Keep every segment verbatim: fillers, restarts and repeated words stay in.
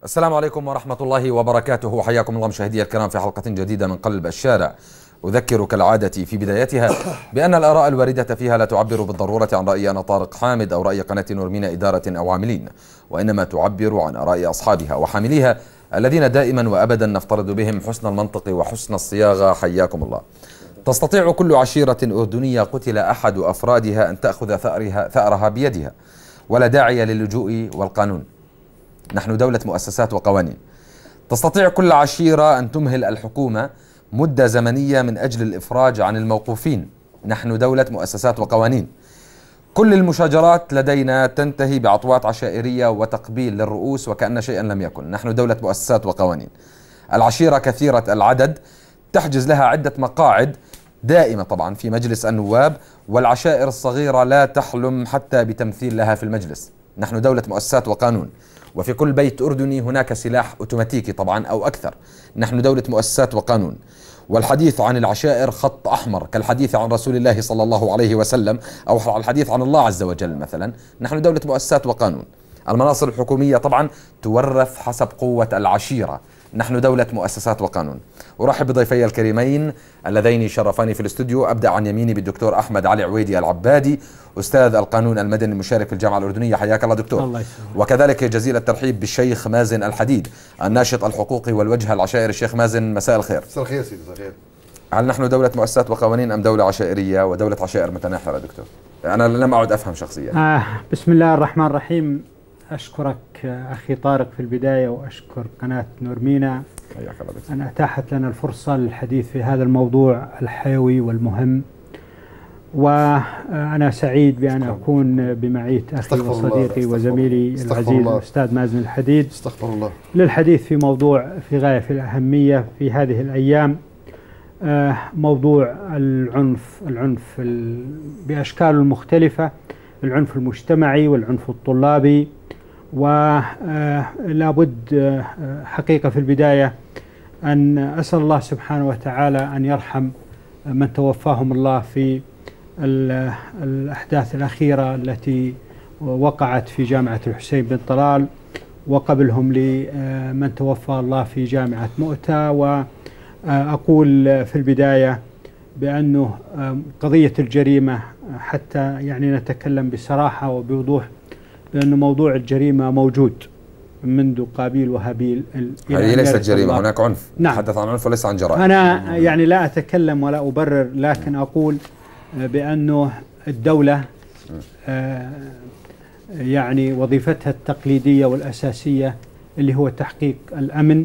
السلام عليكم ورحمة الله وبركاته. حياكم الله مشاهدي الكرام في حلقة جديدة من قلب الشارع. أذكر كالعادة في بدايتها بأن الآراء الواردة فيها لا تعبر بالضرورة عن رأي أنا طارق حامد أو رأي قناة نور مينا إدارة أو عاملين، وإنما تعبر عن آراء أصحابها وحامليها الذين دائما وأبدا نفترض بهم حسن المنطق وحسن الصياغة. حياكم الله. تستطيع كل عشيرة أردنية قتل أحد أفرادها أن تأخذ ثأرها, ثأرها بيدها، ولا داعي للجوء والقانون. نحن دولة مؤسسات وقوانين. تستطيع كل عشيرة أن تمهل الحكومة مدة زمنية من أجل الإفراج عن الموقوفين. نحن دولة مؤسسات وقوانين. كل المشاجرات لدينا تنتهي بعطوات عشائرية وتقبيل للرؤوس وكأن شيئا لم يكن. نحن دولة مؤسسات وقوانين. العشيرة كثيرة العدد تحجز لها عدة مقاعد دائمة طبعا في مجلس النواب، والعشائر الصغيرة لا تحلم حتى بتمثيل لها في المجلس. نحن دولة مؤسسات وقانون، وفي كل بيت أردني هناك سلاح أوتوماتيكي طبعا أو أكثر. نحن دولة مؤسسات وقانون، والحديث عن العشائر خط أحمر كالحديث عن رسول الله صلى الله عليه وسلم أو الحديث عن الله عز وجل مثلا. نحن دولة مؤسسات وقانون. المناصب الحكومية طبعا تورث حسب قوة العشيرة. نحن دولة مؤسسات وقانون. أرحب بضيفي الكريمين اللذين شرفاني في الاستوديو. أبدأ عن يميني بالدكتور أحمد علي عويدي العبادي، أستاذ القانون المدني المشارك في الجامعة الأردنية. حياك الله دكتور. الله يسلمك. وكذلك جزيل الترحيب بالشيخ مازن الحديد، الناشط الحقوقي والوجه العشائري. الشيخ مازن مساء الخير. مساء الخير سيدي. مساء الخير. هل نحن دولة مؤسسات وقوانين أم دولة عشائرية ودولة عشائر متناحرة دكتور؟ أنا لم أعد أفهم شخصيا. آه بسم الله الرحمن الرحيم. أشكرك أخي طارق في البداية، وأشكر قناة نور مينا أن أتاحت لنا الفرصة للحديث في هذا الموضوع الحيوي والمهم، وأنا سعيد بأن أكون بمعية أخي وصديقي وزميلي العزيز الأستاذ مازن الحديد استغفر الله للحديث في موضوع في غاية في الأهمية في هذه الأيام، موضوع العنف العنف بأشكاله المختلفة، العنف المجتمعي والعنف الطلابي. ولا بد حقيقة في البداية أن أسأل الله سبحانه وتعالى أن يرحم من توفاهم الله في الأحداث الأخيرة التي وقعت في جامعة الحسين بن طلال، وقبلهم لمن توفى الله في جامعة مؤتة. وأقول في البداية بأنه قضية الجريمة، حتى يعني نتكلم بصراحة وبوضوح، بأن موضوع الجريمة موجود منذ قابيل وهابيل. هذه ليست جريمة، هناك عنف. نعم. تحدث عن عنف وليس عن جرائم. أنا يعني لا أتكلم ولا أبرر، لكن أقول بأنه الدولة يعني وظيفتها التقليدية والأساسية اللي هو تحقيق الأمن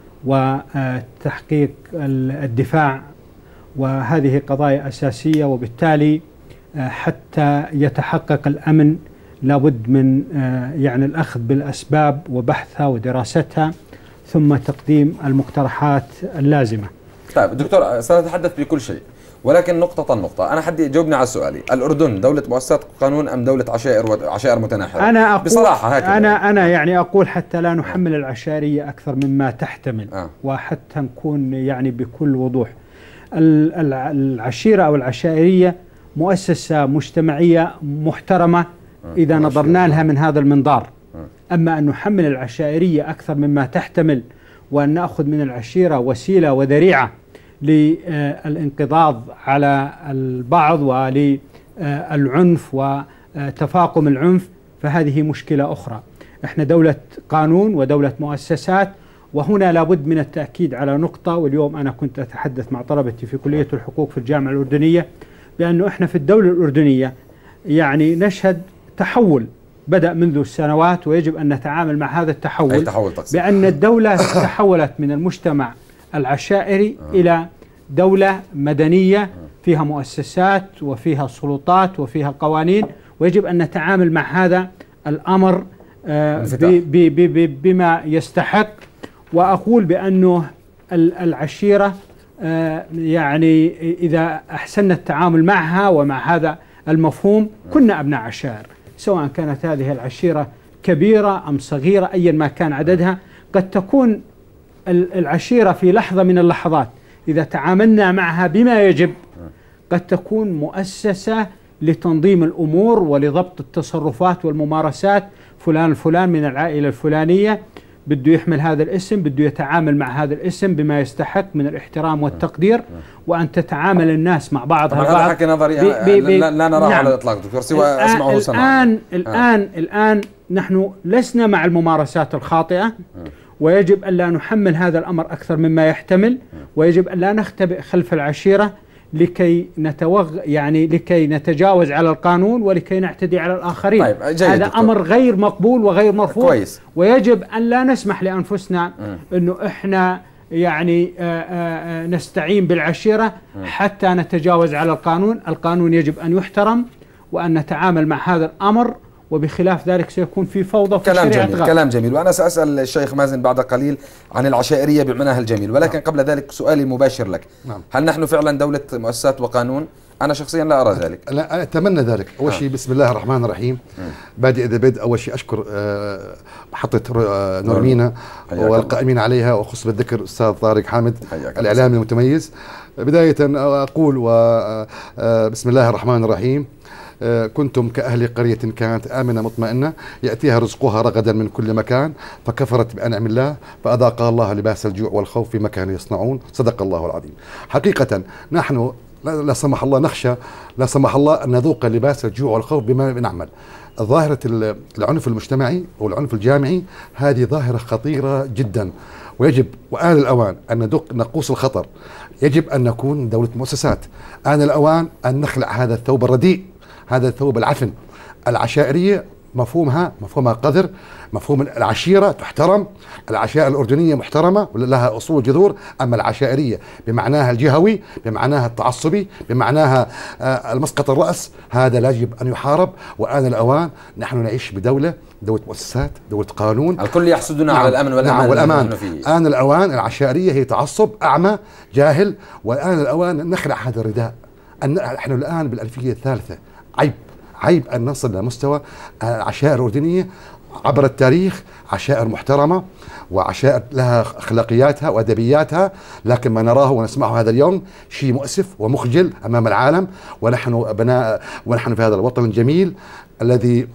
وتحقيق الدفاع، وهذه قضايا أساسية. وبالتالي حتى يتحقق الأمن لابد من يعني الأخذ بالأسباب وبحثها ودراستها، ثم تقديم المقترحات اللازمة. طيب دكتور، سنتحدث بكل شيء، ولكن نقطة نقطة. أنا حدي جاوبني على سؤالي. الأردن دولة مؤسسات قانون أم دولة عشائر وعشائر متناحرة؟ أنا أقول بصراحة هكذا. أنا أنا يعني أقول حتى لا نحمل العشائرية أكثر مما تحتمل. آه. وحتى نكون يعني بكل وضوح، العشيرة أو العشائرية مؤسسة مجتمعية محترمة إذا نظرنا لها من هذا المنظار. أما أن نحمل العشائرية أكثر مما تحتمل، وأن نأخذ من العشيرة وسيلة وذريعة للانقضاض على البعض وللعنف وتفاقم العنف، فهذه مشكلة أخرى. إحنا دولة قانون ودولة مؤسسات، وهنا لابد من التأكيد على نقطة. واليوم أنا كنت أتحدث مع طلبتي في كلية الحقوق في الجامعة الأردنية بأنه إحنا في الدولة الأردنية يعني نشهد تحول بدأ منذ السنوات، ويجب أن نتعامل مع هذا التحول. أي تحول تقصد؟ بأن الدولة تحولت من المجتمع العشائري آه. إلى دولة مدنية فيها مؤسسات وفيها سلطات وفيها قوانين، ويجب أن نتعامل مع هذا الأمر آه بما يستحق. وأقول بأنه العشيرة آه يعني إذا أحسننا التعامل معها ومع هذا المفهوم كنا أبناء عشائر، سواء كانت هذه العشيرة كبيرة أم صغيرة أيا ما كان عددها. قد تكون العشيرة في لحظة من اللحظات إذا تعاملنا معها بما يجب قد تكون مؤسسة لتنظيم الأمور ولضبط التصرفات والممارسات. فلان الفلان من العائلة الفلانية بده يحمل هذا الاسم، بده يتعامل مع هذا الاسم بما يستحق من الاحترام والتقدير، وأن تتعامل الناس مع بعضها البعض. هذا حكي نظري بي بي لا, لا نراه نعم. على الإطلاق دكتور، سوى أسمعه سمعا. الآن الآن آه. الآن نحن لسنا مع الممارسات الخاطئة، آه. ويجب أن لا نحمل هذا الأمر أكثر مما يحتمل، ويجب أن لا نختبئ خلف العشيرة لكي نتوغ يعني لكي نتجاوز على القانون ولكي نعتدي على الآخرين. طيب هذا دكتور. أمر غير مقبول وغير مرفوض. كويس. ويجب أن لا نسمح لأنفسنا م. أنه إحنا يعني آآ آآ نستعين بالعشيرة م. حتى نتجاوز على القانون. القانون يجب أن يحترم وأن نتعامل مع هذا الأمر، وبخلاف ذلك سيكون في فوضى في كلام الشريعة. جميل غير. كلام جميل. وأنا سأسأل الشيخ مازن بعد قليل عن العشائرية بمعناها الجميل، ولكن نعم. قبل ذلك سؤالي مباشر لك. نعم. هل نحن فعلا دولة مؤسسات وقانون؟ أنا شخصيا لا أرى ذلك. لا أتمنى ذلك. أول آه. شيء بسم الله الرحمن الرحيم. بادئ إذا بدء أول شيء أشكر محطة نورمينا والقائمين عليها، وخص بالذكر الأستاذ طارق حامد الإعلامي المتميز. بداية أقول وبسم الله الرحمن الرحيم. كنتم كأهل قرية كانت آمنة مطمئنة يأتيها رزقها رغدا من كل مكان فكفرت بأنعم الله فأذاقها الله لباس الجوع والخوف فيما كانوا يصنعون. صدق الله العظيم. حقيقة نحن لا سمح الله نخشى لا سمح الله أن نذوق لباس الجوع والخوف بما نعمل. ظاهرة العنف المجتمعي والعنف الجامعي هذه ظاهرة خطيرة جدا، ويجب وآن الأوان أن ندق نقوس الخطر. يجب أن نكون دولة مؤسسات. آن الأوان أن نخلع هذا الثوب الرديء، هذا الثوب العفن. العشائرية مفهومها مفهومها قذر، مفهوم العشيرة تحترم، العشائر الأردنية محترمة ولها أصول جذور، أما العشائرية بمعناها الجهوي بمعناها التعصبي بمعناها آه المسقط الرأس هذا لا يجب أن يحارب. وآن الأوان نحن نعيش بدولة دولة مؤسسات، دولة قانون. الكل يحسدنا نعم على الأمن والأمان. نعم والأمان. آن الأوان العشائرية هي تعصب أعمى جاهل، والآن الأوان نخلع هذا الرداء. نحن الآن بالألفية الثالثة. عيب عيب أن نصل إلى مستوى العشائر الأردنية عبر التاريخ عشائر محترمة وعشائر لها أخلاقياتها وأدبياتها، لكن ما نراه ونسمعه هذا اليوم شيء مؤسف ومخجل أمام العالم. ونحن أبناء ونحن في هذا الوطن الجميل الذي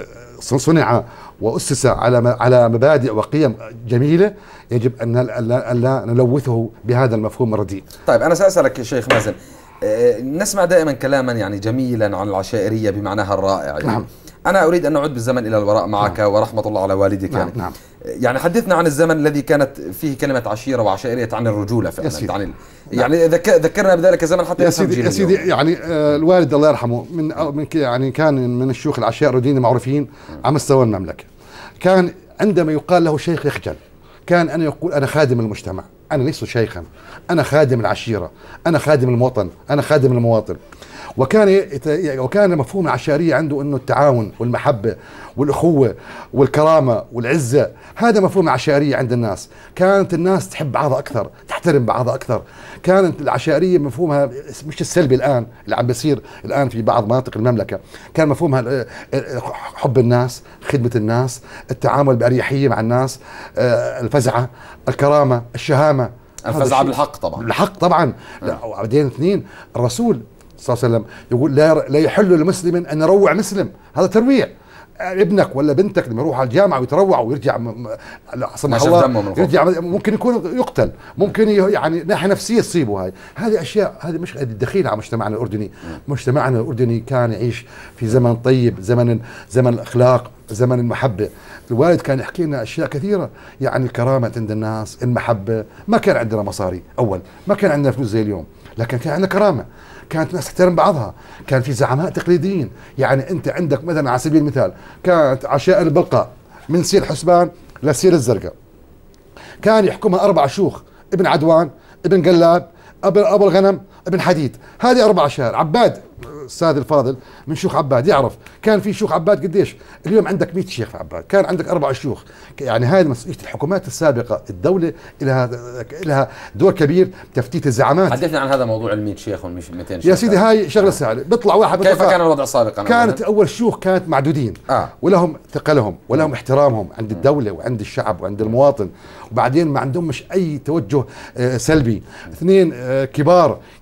صنع وأسس على على مبادئ وقيم جميلة، يجب أن لا نلوثه بهذا المفهوم الرديء. طيب أنا سأسألك يا شيخ مازن، نسمع دائما كلاما يعني جميلا عن العشائرية بمعناها الرائع يعني. نعم. أنا أريد أن نعود بالزمن إلى الوراء معك. نعم. ورحمة الله على والدك. نعم. يعني نعم. يعني حدثنا عن الزمن الذي كانت فيه كلمة عشيرة وعشائرية عن الرجولة فعلا. عن ال... يعني ذكرنا بذلك الزمن حتى يا سيدي يا سيدي يعني آه الوالد الله يرحمه من من يعني كان من الشيوخ العشائر الأردنيين المعروفين على مستوى المملكة. كان عندما يقال له شيخ يخجل. كان أنا يقول أنا خادم المجتمع، أنا ليس شيخا، أنا خادم العشيرة، أنا خادم الوطن، أنا خادم المواطن. وكان وكان مفهوم العشائرية عنده انه التعاون والمحبة والأخوة والكرامة والعزة، هذا مفهوم العشائرية عند الناس. كانت الناس تحب بعضها أكثر، تحترم بعضها أكثر. كانت العشائرية مفهومها مش السلبي الآن اللي عم بيصير الآن في بعض مناطق المملكة، كان مفهومها حب الناس، خدمة الناس، التعامل بأريحية مع الناس، الفزعة، الكرامة، الشهامة. الفزعة بالحق طبعا. بالحق طبعا. بعدين اثنين الرسول صلى الله عليه وسلم يقول لا لا يحل لمسلم ان يروع مسلم، هذا ترويع. ابنك ولا بنتك لما يروح على الجامعه ويتروع ويرجع لا سمح الله يرجع ممكن يكون يقتل، ممكن يعني ناحيه نفسيه تصيبه. هاي هذه اشياء، هذه مش دخيله على مجتمعنا الاردني. مجتمعنا الاردني كان يعيش في زمن طيب، زمن زمن الاخلاق، زمن المحبه. الوالد كان يحكي لنا اشياء كثيره، يعني الكرامه عند الناس، المحبه. ما كان عندنا مصاري اول، ما كان عندنا فلوس زي اليوم، لكن كان عندنا كرامه، كانت الناس تحترم بعضها، كان في زعماء تقليديين. يعني انت عندك مثلا على سبيل المثال كانت عشائر البلقاء من سير حسبان لسير الزرقاء كان يحكمها اربع شيوخ، ابن عدوان، ابن قلاب، ابو ابو الغنم، ابن حديد. هذه اربع عشائر. عباد السادة الفاضل من شيوخ عباد يعرف كان في شيوخ عباد قديش. اليوم عندك مئة شيخ في عباد، كان عندك أربع شيوخ. يعني هذه مسؤولية الحكومات السابقة. الدولة لها لها دور كبير تفتيت الزعامات. حدثنا عن هذا موضوع ال مئة شيخ وال مئتين شيخ. يا سيدي هاي شغلة سهلة. بيطلع واحد كيف كان الوضع سابقا؟ كانت أول شيوخ كانت معدودين آه. ولهم ثقلهم ولهم احترامهم عند الدولة وعند الشعب وعند المواطن، وبعدين ما عندهم مش أي توجه آه سلبي. اثنين آه كبار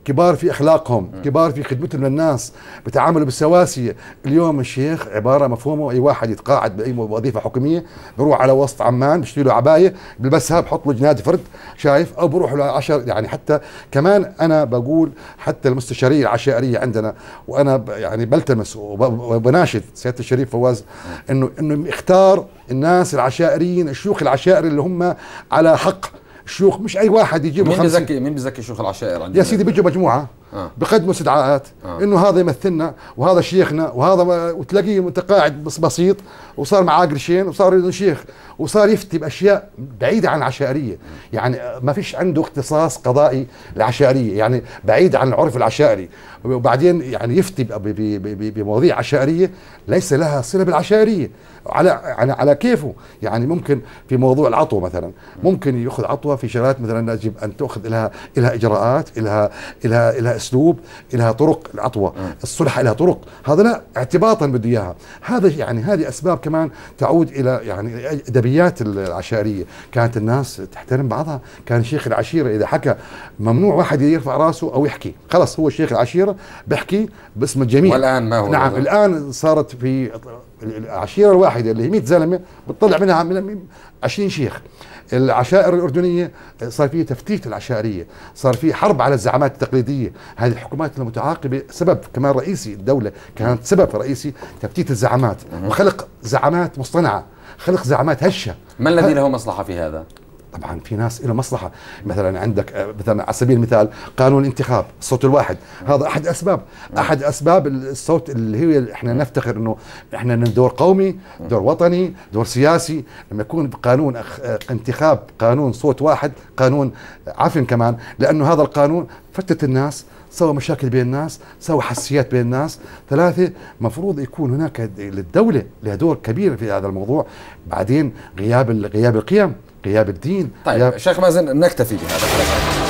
كبار في اخلاقهم، كبار في خدمتهم للناس، بتعاملوا بالسواسيه. اليوم الشيخ عباره مفهومه اي واحد يتقاعد باي وظيفه حكوميه بروح على وسط عمان بيشتري له عبايه بلبسها بحط له جناد فرد شايف، او بروح له عشر. يعني حتى كمان انا بقول حتى المستشاريه العشائريه عندنا، وانا يعني بلتمس وبناشد سياده الشريف فواز انه انه يختار الناس العشائريين، الشيوخ العشائر اللي هم على حق. الشيوخ مش اي واحد يجيب مين بزكي مين بزكي شيوخ العشائر يا سيدي؟ بيجوا مجموعه آه. بقدموا استدعاءات آه. انه هذا يمثلنا وهذا شيخنا وهذا، وتلاقيه متقاعد بس بسيط وصار معاه قرشين وصار انه شيخ وصار يفتي باشياء بعيده عن العشائريه. يعني ما فيش عنده اختصاص قضائي العشائريه، يعني بعيد عن العرف العشائري، وبعدين يعني يفتي بمواضيع عشائريه ليس لها صله بالعشائريه على على على كيفه. يعني ممكن في موضوع العطوه مثلا، ممكن ياخذ عطوه في شغلات مثلا يجب ان تاخذ لها لها اجراءات، لها لها لها اسلوب، لها طرق. العطوه الصلح لها طرق، هذا لا اعتباطا بده اياها. هذا يعني هذه اسباب كمان تعود الى يعني ادبيات العشائريه. كانت الناس تحترم بعضها، كان شيخ العشيره اذا حكى ممنوع واحد يرفع راسه او يحكي، خلص هو شيخ العشيره بحكي باسم الجميع. والان ما هو نعم هذا. الان صارت في العشيره الواحده اللي هي مئة زلمه بتطلع منها من عشرين شيخ. العشائر الأردنية صار فيه تفتيت العشائرية، صار فيه حرب على الزعامات التقليدية. هذه الحكومات المتعاقبة سبب كمان رئيسي، الدولة كانت سبب رئيسي تفتيت الزعامات وخلق زعامات مصطنعة، خلق زعامات هشة. ما الذي له مصلحة في هذا؟ طبعا في ناس له مصلحه. مثلا عندك مثلا على سبيل المثال قانون الانتخاب الصوت الواحد، هذا احد اسباب احد اسباب الصوت اللي هي احنا نفتخر انه احنا دور قومي، دور وطني، دور سياسي. لما يكون قانون انتخاب قانون صوت واحد، قانون عفن كمان، لانه هذا القانون فتت الناس، سوى مشاكل بين الناس، سوى حساسيات بين الناس. ثلاثة، مفروض يكون هناك للدولة لها دور كبير في هذا الموضوع. بعدين غياب غياب القيم، غياب الدين. طيب غياب شيخ مازن نكتفي بهذا.